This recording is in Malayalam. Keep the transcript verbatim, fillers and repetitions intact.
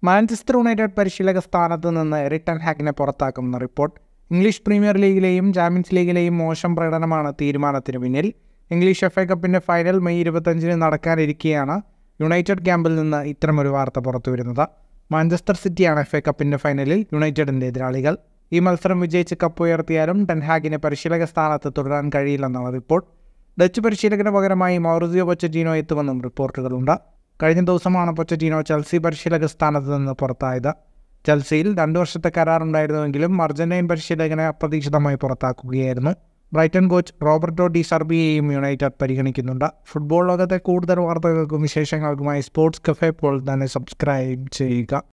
മാഞ്ചസ്റ്റർ യുണൈറ്റഡ് പരിശീലക സ്ഥാനത്ത് നിന്ന് എറിക് ടെൻ ഹാഗിനെ പുറത്താക്കുമെന്ന റിപ്പോർട്ട്. ഇംഗ്ലീഷ് പ്രീമിയർ ലീഗിലെയും ചാമ്പ്യൻസ് ലീഗിലെയും മോശം പ്രകടനമാണ് തീരുമാനത്തിന് പിന്നിൽ. ഇംഗ്ലീഷ് എഫ് എ കപ്പിൻ്റെ ഫൈനൽ മെയ് ഇരുപത്തഞ്ചിന് നടക്കാനിരിക്കെയാണ് യുണൈറ്റഡ് ക്യാമ്പിൽ നിന്ന് ഇത്തരമൊരു വാർത്ത പുറത്തുവരുന്നത്. മാഞ്ചസ്റ്റർ സിറ്റിയാണ് എഫ് എ കപ്പിൻ്റെ ഫൈനലിൽ യുണൈറ്റഡിൻ്റെ എതിരാളികൾ. ഈ മത്സരം വിജയിച്ച് കപ്പ് ഉയർത്തിയാലും ടെൻ ഹാഗിന് പരിശീലക സ്ഥാനത്ത് തുടരാൻ കഴിയില്ലെന്നാണ് റിപ്പോർട്ട്. ഡച്ച് പരിശീലകന് പകരമായി മൗറിസിയോ പൊച്ചറ്റീനോ എത്തുമെന്നും റിപ്പോർട്ടുകളുണ്ട്. കഴിഞ്ഞ ദിവസമാണ് പൊച്ചറ്റീനോ ചെൽസി പരിശീലക സ്ഥാനത്ത് നിന്ന് പുറത്തായത്. ചെൽസിയിൽ രണ്ടു വർഷത്തെ കരാറുണ്ടായിരുന്നുവെങ്കിലും അർജന്റീൻ പരിശീലകനെ അപ്രതീക്ഷിതമായി പുറത്താക്കുകയായിരുന്നു. ബ്രൈറ്റൺ കോച്ച് റോബർട്ടോ ഡി സർബിയെയും യുണൈറ്റഡ് പരിഗണിക്കുന്നുണ്ട്. ഫുട്ബോൾ ലോകത്തെ കൂടുതൽ വാർത്തകൾക്കും വിശേഷങ്ങൾക്കുമായി സ്പോർട്സ് കഫേ പോൾ തന്നെ സബ്സ്ക്രൈബ് ചെയ്യുക.